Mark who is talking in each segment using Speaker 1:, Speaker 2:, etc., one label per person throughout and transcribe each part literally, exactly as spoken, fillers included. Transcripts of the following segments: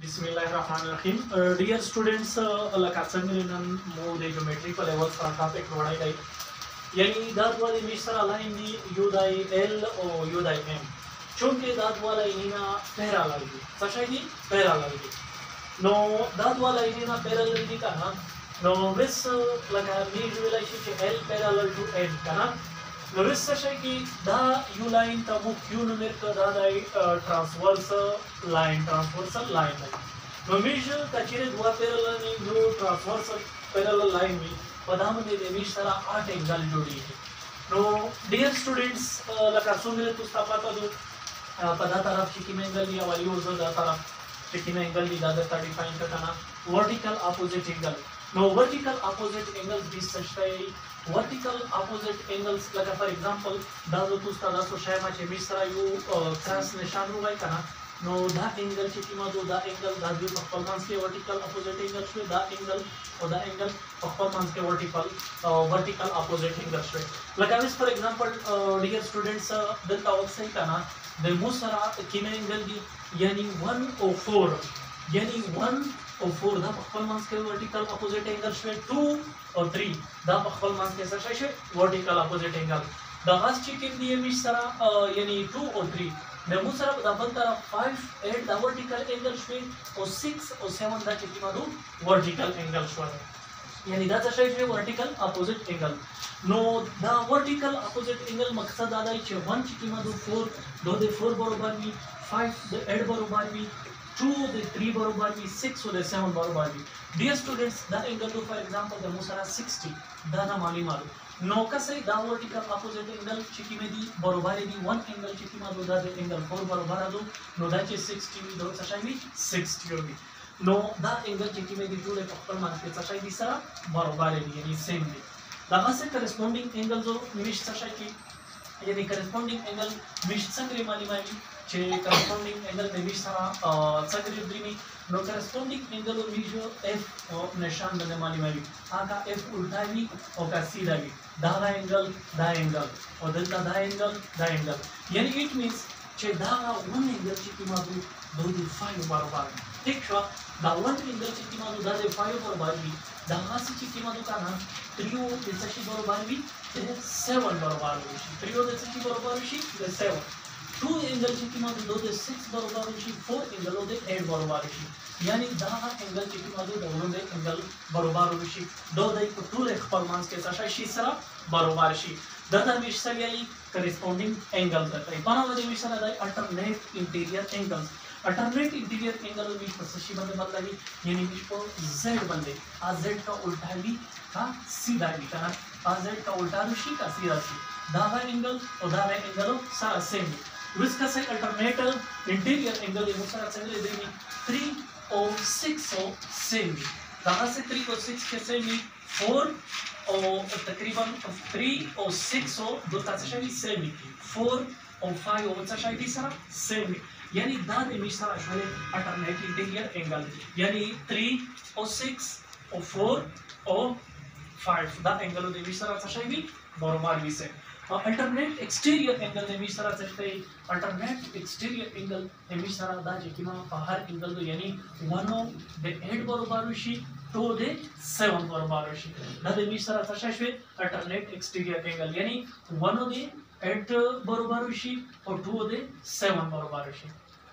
Speaker 1: Bismillahirrahmanirrahim. Uh, dear students, uh, لك څنګه نن مو د جیومټري په لیول سره ټاپک وړای دی یعنی دا ډول می سره لاین دی یو دای ال او یو دای ام چونکه دا ډول اینا پیرالل دي څه شي دي پیرالل دي نو دا ډول اینا پیرالل دي کنه نو وس لکه می ویلای شي چې ال پیرالل ټو ام کنه نو وس څه شي کی دا یو لاین ته مو کیو نمبر کا دا دای ټرانسورس لاین ټرانسورسل لاین دی نو میشه کچره دوا پیرالل نه یو ټرانسورسل پیرالل لاین وي په دا باندې د میش سره آټ انګل جوړیږي نو ډیر سټوډنټس لکه څنګه تاسو ته پاتہ دو په دا طرف چې کوم انګل دی او یو زو دا طرف چې کوم انګل دی دا د ډیفاین کړه ورټیکل اپوزټ انګل نو ورټیکل اپوزټ انګلز دي سشتای ورټیکل اپوزټ انګلز لکه فار ایگزامپل دا د تاسو ته تاسو شای ما چې میش سره یو کراس نشان وای کنه نو دا انګل چې کومه دو دا انګل دا د خپل منځ کې ورټیکل اپوزټ انګل شوی دا انګل او دا انګل په خپل منځ کې ورټیکل ورټیکل اپوزټ انګل شوی لکه اوس فار ایگزامپل ډیر سټوډنټس دلته وڅای کنه د مو سره کومه انګل دی یعنی one او four یعنی one او four دا په خپل منځ کې ورټیکل اپوزټ انګل شوی two او three دا په خپل منځ کې څه شي ورټیکل اپوزټ انګل دا غاس چې کوم دی می سره یعنی two او three د مو سره د بل طرف five eight دا ورټیکل انګل شوی او six او seven دا چې کومه دو ورټیکل انګل شوی یعنی دا څه شي ورټیکل اپوزټ انګل نو دا ورټیکل اپوزټ انګل مقصد دا دی چې one چې کومه دو four دو د four برابر وي five د eight برابر وي two د three برابر وي six د seven برابر وي ډیر سټوډنټس دا انګل دو فار ایگزامپل د مو سره sixty دا نه معلومه نو کسې دا ورټیکل اپوزټ انګل چې کومه دي برابر دي one انګل چې کومه دو دا د انګل four برابر دو نو دا چې sixty وي دا څه شي وي sixty وي نو دا انګل چې کومه دي ټول په خپل منځ کې څه شي دي سره برابر دي یعنی سیم دي دا غاسه کرسپونډینګ انګل زو میش څه شي کی یعنی کرسپونډینګ انګل میش څنګه معلومه وي چې کرسپونډینګ انګل د میش سره څنګه دی نو کرسپونډینګ انګل میش اف او نشان باندې معلومه وي هغه اف الټا وي او کا سیدا وي دا انګل دا انګل او دلته دا انګل دا انګل یعنی اټ مینز چې دا ون انګل چې کومه دو دوی د five برابر ٹھیک شو دا ون انګل چې کومه دو دا د five برابر وي دا هغه چې کومه دو کنه three د څه شي برابر وي د seven برابر وي three د څه شي برابر شي د seven two انګل چې کومه دو د six برابر شي four انګل د eight برابر شي یعنی دا انګل چې کومه دو د ون د انګل برابر شي دا د ټول خپل منځ کې څه شي سره برابر شي دا د میش سره یې کرسپونډینګ انګل درته په نوم د میش سره د الټرنیټ انټیریور انګلز الټرنیټ انټیریور انګل میش په څه شي باندې بدلوي یعنی میش په زد باندې ا زد کا الټا وی کا سیدا وی کنه ا زد کا الټا شي کا سیدا شي دا د انګل او دا د انګل سره سیم وس کا سره الټرنیټ انټیریور انګل یې سره څنګه دی three او six او سیم دا سره three او six کې سیم four او تقریبا three او six او دوه تاسو شوي سیم four او five او څه شي دي سره سیم یعنی دا د میش سره شوی الټرنیټ انټیریور انګل یعنی three او six او four او five دا انګل د میش سره څه شي وي برابر وي سه الټرنیټ ایکسټیریور انګل د میش سره څه شي الټرنیټ ایکسټیریور انګل د میش سره دا چې کیما په هر انګل دو یعنی one د eight برابر شي two د seven برابر شي دا د میش سره څه شي الټرنیټ ایکسټیریور انګل یعنی one د eight برابر شي او two د seven برابر شي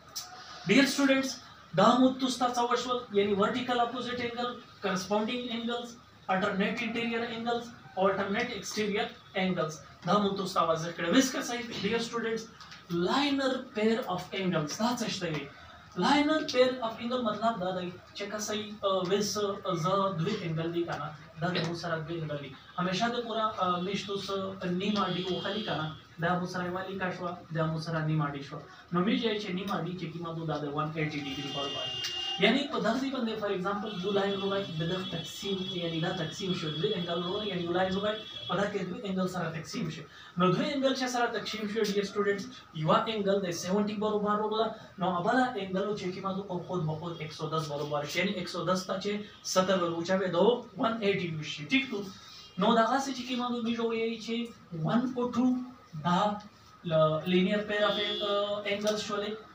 Speaker 1: ډیر سټوډنټس دا مو تاسو ته وشول یعنی ورټیکل اپوزټ انګل کرسپونډینګ انګلز الټرنیټ انټیریور انګلز او الټرنیټ ایکسټیریور انګلز دا مو تاسو ته واضح کړو وس کا صحیح ډیر سټوډنټس لاینر پیر اف انګلز دا څه شته لاینر پیر اف انګل مطلب دا دی چې کا صحیح وس ز دوی انګل دی کنه دا د مو سره دوی انګل دی همیشه د پورا میشتو س نیما دی او خلی کنه دا مو سره والی کا شو دا مو سره نیما دی شو نو می چې نیما دی چې کیما دو دا د one eighty ډیګری برابر یعنی په دغه باندې فار ایگزامپل یو لاین روای د دغه تقسیم یعنی دا تقسیم شو دوی انګل روای یعنی یو لاین روای په دا کې دوی انګل سره تقسیم شي نو دوی انګل چې سره تقسیم شو ډیر سټوډنټس یو انګل د seventy برابر وګړه نو ابله انګل چې کیما دو خود به خود one ten برابر شي یعنی one ten ته چې seventy ورچا به دو one eighty وشي ٹھیک تو نو دا غاسه چې کیما دو میجو یې چې one او two دا لینیئر پیر اف انګل شولې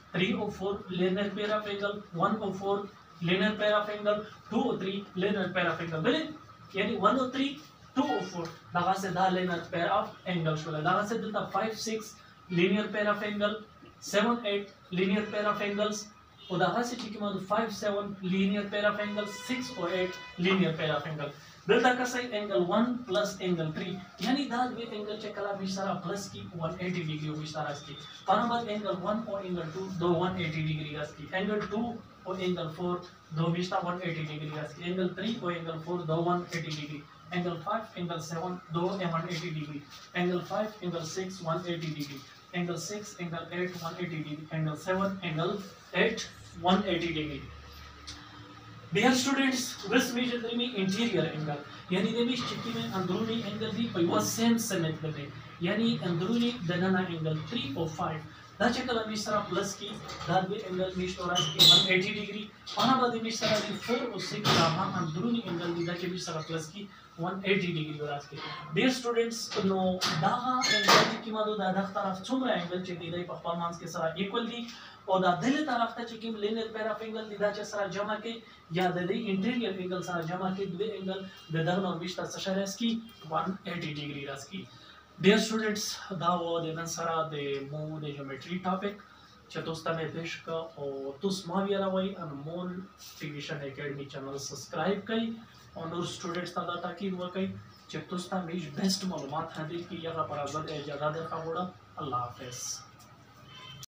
Speaker 1: three or four linear pair of angle, one or four linear pair of angle, two or three linear pair of angle. بلي يعني one or three, two or four دغه سه دا linear pair of angle شول. دغه سه دلته five six linear pair of angle, seven eight linear pair of angles. او دغه سه چې کومه five seven linear pair of angles, six or eight linear pair of angles. دلته کسای angle one plus angle three یعنی دا دوی angle چې کله به سره plus کی one eighty degree او سره اسکی. پانه بعد angle one او angle two دو one eighty degree اسکی. angle two او angle four دو بیشتر one eighty degree اسکی. angle three او angle four دو one eighty degree. angle five angle seven دو one eighty degree. angle five angle six one eighty degree. angle six angle eight one eighty degree. angle seven angle eight one eighty degree. Dear students, this measure the interior angle. यानी दे मिश चिट्ठी में अंदरूनी एंगल भी पयवा सेम समेत बने. यानी अंदरूनी दनाना एंगल three or five. दा चकला मिश सरा प्लस की दाद भी एंगल मिश तोरा की one eighty डिग्री. पाना बाद मिश सरा की four or six रामा अंदरूनी एंगल दी दा के मिश सरा प्लस की one eighty डिग्री वरास के. Dear students, नो दागा एंगल की मादो दा दख तरफ चुमरा एंगल चे दी दाई परफॉर्मेंस के सरा इक्वल दी. और दा दिल तरफ ता चिकिम linear pair of angle दी दा चे सरा जमा के या द इंटीरियर एंगल सरा जमा के दो एंगल द दगन और बिस्ता सशरस की one eighty डिग्री रस की. Dear students, दा वो द नन सरा द मो द ज्योमेट्री टॉपिक चतुस्ता में पेश का और तुस मावियाला वही Anmol physician academy channel subscribe कई और नूर स्टूडेंट्स ता दा ताकि हुआ कई चतुस्ता में बेस्ट मालूमात हासिल की जगह पर आजाद जगह देखा बोला. अल्लाह हाफिज़.